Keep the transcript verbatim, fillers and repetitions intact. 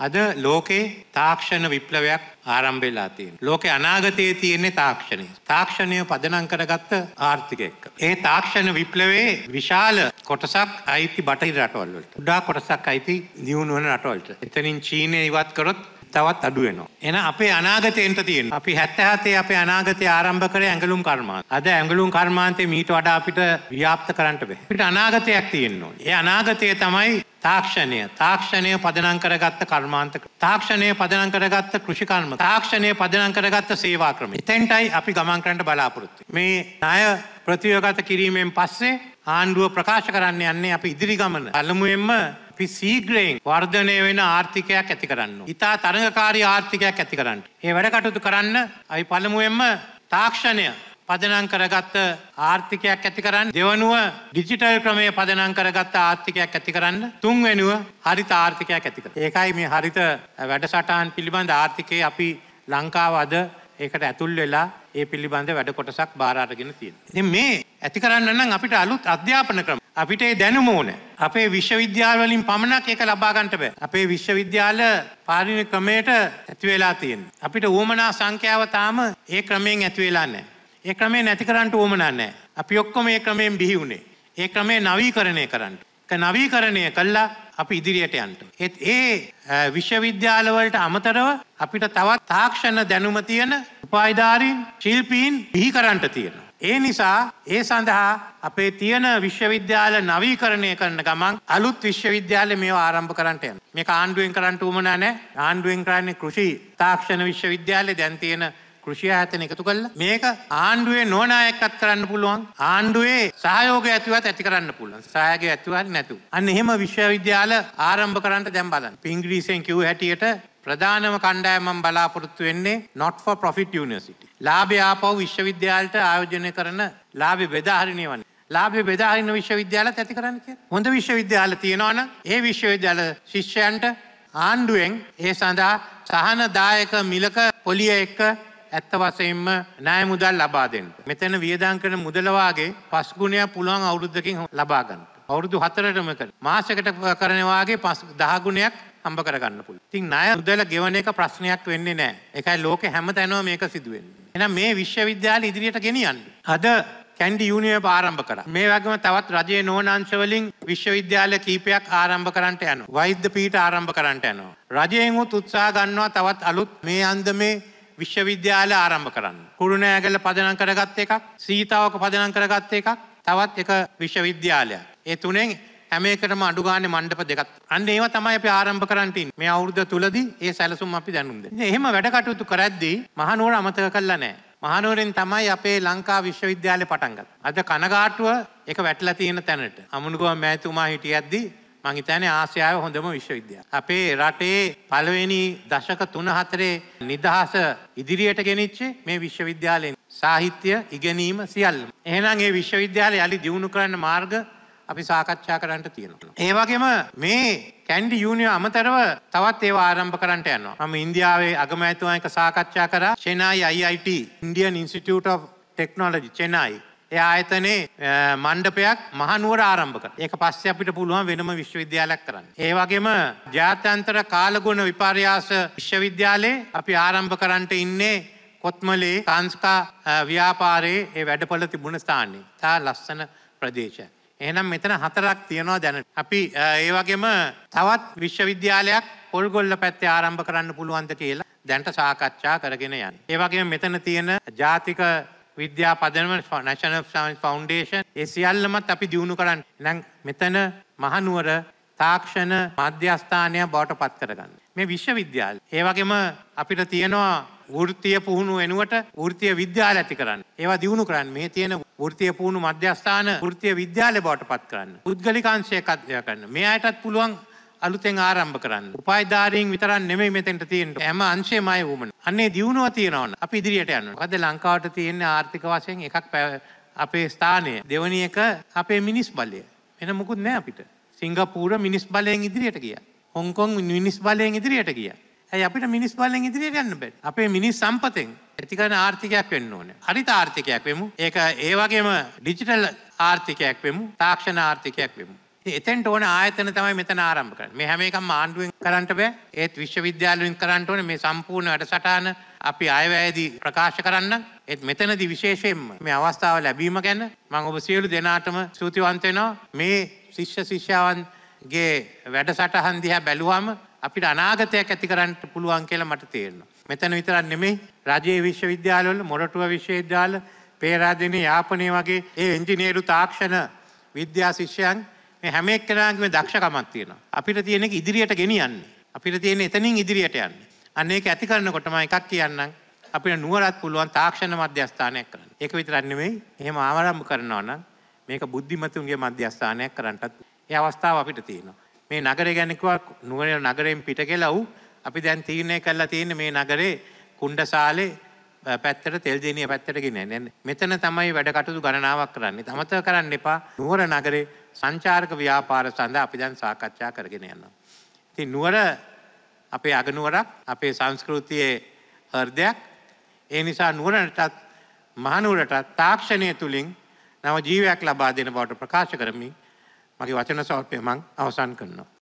අද ලෝකේ තාක්ෂණ විප්ලවයක් ආරම්භ වෙලා තියෙනවා. ලෝකේ අනාගතයේ තියෙන්නේ තාක්ෂණය. තාක්ෂණය පදනම් කරගත්ත ආර්ථිකයක්. ඒ තාක්ෂණ විප්ලවයේ විශාල කොටසක් අයිති බටහිර රටවල් වලට. උඩා කොටසක් අයිති දියුණු වෙන රටවල් වලට. එතනින් චීනය ඉවත් කරොත් තවත් අඩු වෙනවා. එහෙනම් අපේ අනාගතයෙන්ට තියෙනවා. අපි හැත්තෑ හතේ අපේ අනාගතය ආරම්භ කරේ ඇඟලුම් කර්මාන්ත. අද ඇඟලුම් කර්මාන්තේ මීට වඩා අපිට ව්‍යාප්ත කරන්න බෑ. අපිට අනාගතයක් තියෙන්න ඕනේ. ඒ අනාගතය තමයි තාක්ෂණය. තාක්ෂණය පදනම් කරගත්ත කර්මාන්ත. තාක්ෂණය පදනම් කරගත්ත කෘෂි කර්ම. තාක්ෂණය පදනම් කරගත්ත සේවා ක්‍රම. එතෙන්ටයි අපි ගමන් කරන්න බලාපොරොත්තු වෙන්නේ. මේ ණය ප්‍රතිවගත කිරීමෙන් පස්සේ ආණ්ඩුව ප්‍රකාශ කරන්න යන්නේ අපි ඉදිරි ගමන. පළමුවෙන්ම අපි සීග්‍රයෙන් වර්ධනය වෙන ආර්ථිකයක් ඇති කරන්න ඕනේ. ඉතා තරඟකාරී ආර්ථිකයක් ඇති කරන්න. ඒ වැඩ කටයුතු කරන්න අපි පළමුවෙන්ම තාක්ෂණය පදනම් කරගත්ත ආර්ථිකයක් ඇති කරන්න. දෙවනුව ඩිජිටල් ක්‍රමය පදනම් කරගත්ත ආර්ථිකයක් ඇති කරන්න. තුන්වෙනුව හරිත ආර්ථිකයක් ඇති කරන්න. ඒකයි මේ හරිත වැඩසටහන් පිළිබඳ ආර්ථිකයේ අපි ලංකාව අද ඒකට ඇතුල් වෙලා ඒ පිළිබඳ වැඩ කොටසක් බාර අරගෙන තියෙනවා. ඉතින් මේ ඇති කරන්න නම් අපිට අලුත් අධ්‍යාපන ක්‍රම අපිට ඒ දැනුම ඕනේ. අපේ විශ්වවිද්‍යාල වලින් පමණක් ඒක ලබා ගන්නට බෑ. අපේ විශ්වවිද්‍යාල පාරිණි ක්‍රමයට ඇති වෙලා තියෙනවා. අපිට උවමනා සංඛ්‍යාව තාම ඒ ක්‍රමයෙන් ඇති වෙලා නැහැ. ඒ ක්‍රමේ නැති කරන්න උවමනා නැහැ. අපි ඔක්කොම ඒ ක්‍රමයෙන් බිහි වුණේ. ඒ ක්‍රමේ නවීකරණය කරන්න. ඒක නවීකරණය කළා අපි ඉදිරියට යන්න. ඒත් ඒ විශ්වවිද්‍යාල වලට අමතරව අපිට තවත් තාක්ෂණ දැනුම තියෙන උපාධිධාරීන්, ශිල්පීන් බිහි කරන්න තියෙනවා. ඒ නිසා ඒ සඳහා අපේ තියෙන විශ්වවිද්‍යාල නවීකරණය කරන ගමන් අලුත් විශ්වවිද්‍යාල මේවා ආරම්භ කරන්නට යනවා. මේක ආණ්ඩුවෙන් කරන්න උවමනා නැහැ. ආණ්ඩුවෙන් කරන්නේ කෘෂි තාක්ෂණ විශ්වවිද්‍යාලේ දැන් තියෙන කෘෂි ආයතන එකතු කළා. මේක ආණ්ඩුවේ නොනායකත්වයක් කරන්න පුළුවන්. ආණ්ඩුවේ සහයෝගය ඇතුවත් ඇති කරන්න පුළුවන්. සහයෝගය ඇතුවත් නැතුව. අන්න එහෙම විශ්වවිද්‍යාල ආරම්භ කරන්න දැන් බලන්න. ඉංග්‍රීසියෙන් කිව්ව හැටියට ප්‍රධානම කණ්ඩායම බලාපොරොත්තු වෙන්නේ not for profit university. ලාභය ආපහු විශ්වවිද්‍යාලයට ආයෝජනය කරන ලාභය බෙදා හරිනේ වන්නේ. ලාභය බෙදා හරින විශ්වවිද්‍යාලත් ඇති කරන්න කියලා. හොඳ විශ්වවිද්‍යාල තියෙනවා නම් ඒ විශ්වවිද්‍යාල ශිෂ්‍යයන්ට ආණ්ඩුවෙන් ඒ සඳහා සහන දායක මිලක පොලිය එක්ක ඇත්ත වශයෙන්ම ණය මුදල් ලබා දෙන්න. මෙතන වියදම් කරන මුදල වාගේ පස් ගුණයක් පුළුවන් අවුරුද්දකින් ලබා ගන්න. අවුරුදු හතරටම කරන මාසයකට කරන වාගේ දහ ගුණයක් හම්බ කරගන්න පුළුවන්. ඉතින් ණය මුදල ගෙවන එක ප්‍රශ්නයක් වෙන්නේ නැහැ. ඒකයි ලෝකෙ හැමතැනම මේක සිදු වෙන්නේ. එහෙනම් මේ විශ්වවිද්‍යාල ඉදිරියට ගෙනියන්න. අද කැන්ඩි යුනිවර්සිටි ආරම්භ කරා. මේ වගේම තවත් රජයේ නොවන අංශ වලින් විශ්වවිද්‍යාල කීපයක් ආරම්භ කරන්නට යනවා. වෛද්‍ය පීඨ ආරම්භ කරන්නට යනවා. රජයෙන් උත් උත්සාහ ගන්නවා තවත් අලුත් මේ අන්දමේ විශ්වවිද්‍යාල ආරම්භ කරන්න. කුරුණෑගල පදනම් කරගත්ත එකක්, සීතාවක පදනම් කරගත්ත එකක්, තවත් එක විශ්වවිද්‍යාලයක්. ඒ තුනෙන් හැම එකටම අඩු ගානේ මණ්ඩප දෙකක්. අන්න ඒවා තමයි අපි ආරම්භ කරන්න තියෙන්නේ. මේ අවුරුද්ද තුලදී ඒ සැලසුම් අපි දැනුම් දෙන්නේ. එහෙම වැඩ කටයුතු කරද්දී මහනුවර අමතක කළා නැහැ. මහනුවරෙන් තමයි අපේ ලංකා විශ්වවිද්‍යාලේ පටන් ගත්තේ. අද කනගාටුව ඒක වැටලා තියෙන තැනට. අමුණුගම මෑතුමා හිටියද්දී මං හිතන්නේ ආසියාවේ හොඳම විශ්වවිද්‍යාලය. අපේ රටේ පළවෙනි දශක තුන හතරේ නිදහස ඉදිරියට ගෙනිච්ච මේ විශ්වවිද්‍යාලයෙන් සාහිත්‍ය ඉගෙනීම සියල්ලම. එහෙනම් මේ විශ්වවිද්‍යාලය යලි දියුණු කරන්න මාර්ග අපි සාකච්ඡා කරන්න තියෙනවා. ඒ වගේම මේ කැන්ඩි යුනිවර්සිටි අමතරව තවත් ඒවා ආරම්භ කරන්නට යනවා. මම ඉන්දියාවේ අගමැතිතුමා එක්ක සාකච්ඡා කරා. චෙනයි I I T Indian Institute of Technology චෙනයි ඒ ආයතනයේ මණ්ඩපයක් මහනුවර ආරම්භ කරා. ඒක පස්සේ අපිට පුළුවන් වෙනම විශ්වවිද්‍යාලයක් කරන්න. ඒ වගේම ජාත්‍යන්තර කාලගුණ විපර්යාස විශ්වවිද්‍යාලයේ අපි ආරම්භ කරන්නට ඉන්නේ කොත්මලේ සංස්කා ව්‍යාපාරයේ ඒ වැඩපොළ තිබුණ ස්ථානයේ. තා ලස්සන ප්‍රදේශයක්. එහෙනම් මෙතන හතරක් තියෙනවා දැනට. අපි ඒ වගේම තවත් විශ්වවිද්‍යාලයක් පොල්ගොල්ල පැත්තේ ආරම්භ කරන්න පුළුවන්ද කියලා දැනට සාකච්ඡා කරගෙන යන්නේ. ඒ වගේම මෙතන තියෙන ජාතික විද්‍යා පදනම නැෂනල් සයන්ස් ෆවුන්ඩේෂන් ඒ සියල්ලමත් අපි දියුණු කරන්න. එහෙනම් මෙතන මහනුවර තාක්ෂණ මධ්‍යස්ථානය බවට පත් කරගන්න. මේ විශ්වවිද්‍යාල. ඒ වගේම අපිට තියෙනවා වෘත්තීය පුහුණු වෙනුවට වෘත්තීය විද්‍යාල ඇති කරන්න. ඒවා දියුණු කරන්න. මේ තියෙන වෘත්තීය පුහුණු මධ්‍යස්ථාන වෘත්තීය විද්‍යාලය බවට පත් කරන්න. පුද්ගලික අංශයක් අධ්‍යයනය කරන්න. මේ අයටත් පුළුවන් අලුතෙන් ආරම්භ කරන්න. උපාධිධාරීන් විතරක් නෙමෙයි මෙතෙන්ට තියෙන්නේ. හැම අංශෙමයි වුමන. අන්නේ දියුණුව තියෙනවනේ. අපි ඉදිරියට යනවා. මොකද ලංකාවට තියෙන ආර්ථික වශයෙන් එකක් අපේ ස්ථානය. දෙවෙනි එක අපේ මිනිස් බලය. වෙන මොකුත් නැහැ අපිට. සිංගප්පූර මිනිස් බලයෙන් ඉදිරියට ගියා. හොංකොං මිනිස් බලයෙන් ඉදිරියට ගියා. ඇයි අපිට මිනිස් බලයෙන් ඉදිරියට යන්න බැරි? අපේ මිනිස් සම්පතෙන් ඇති කරන ආර්ථිකයක් වෙන්න ඕනේ. හරිත ආර්ථිකයක් වෙමු. ඒක ඒ වගේම ඩිජිටල් ආර්ථිකයක් වෙමු. තාක්ෂණ ආර්ථිකයක් වෙමු. එතෙන්ට ඕන ආයතන තමයි මෙතන ආරම්භ කරන්නේ. මේ හැම එකක්ම ආණ්ඩුවෙන් කරන්න බෑ. ඒත් විශ්වවිද්‍යාල වලින් කරන්න ඕනේ මේ සම්පූර්ණ වැඩසටහන අපි අයවැයේදී ප්‍රකාශ කරන්න. ඒත් මෙතනදී විශේෂයෙන්ම මේ අවස්ථාව ලැබීම ගැන මම ඔබ සියලු දෙනාටම ස්තුතිවන්ත වෙනවා. මේ ශිෂ්‍ය ශිෂ්‍යාවන්ගේ වැඩසටහන් දිහා බැලුවම අපිට අනාගතයක් ඇති කරන්න පුළුවන් කියලා මට තේරෙනවා. මෙතන විතරක් නෙමෙයි රජයේ විශ්වවිද්‍යාලවල මොරටුව විශ්වවිද්‍යාල, පේරාදෙණිය, යාපනයේ වගේ ඒ ඉංජිනේරු තාක්ෂණ විද්‍යා ශිෂ්‍යයන් මේ හැම එක්කෙනාගේම දක්ෂකමක් තියෙනවා. අපිට තියෙන එක ඉදිරියට ගෙනියන්නේ. අපිට තියෙන එතනින් ඉදිරියට යන්නේ. අන්න ඒක ඇති කරනකොට මම එකක් කියන්නම්. අපිට නුවරත් පුළුවන් තාක්ෂණ මධ්‍යස්ථානයක් කරන්න. ඒක විතරක් නෙමෙයි. එහෙම ආරම්භ කරනවා නම් මේක බුද්ධිමතුන්ගේ මධ්‍යස්ථානයක් කරන්නටත් ඒ අවස්ථාව අපිට තියෙනවා. මේ නගරය ගැන කිව්වා නුවර නගරයෙන් පිට කියලා වූ අපි දැන් තීරණය කළා තියෙන්නේ මේ නගරේ කුණ්ඩසාලේ පැත්තට තෙල්දෙනිය පැත්තට ගෙනියන්නේ. මෙතන තමයි වැඩ කටයුතු ගණනාවක් කරන්නේ. අමතක කරන්න එපා නුවර නගරේ සංචාරක ව්‍යාපාර සඳහා අපි දැන් සාකච්ඡා කරගෙන යනවා. ඉතින් නුවර අපේ අගනුවරක්, අපේ සංස්කෘතියේ හෘදයක්. ඒ නිසා නුවරටත් මහනුවරටත් තාක්ෂණය තුලින් නව ජීවයක් ලබා දෙන බවට ප්‍රකාශ කරමින් මගේ වචන ස්වල්පය මම අවසන් කරනවා.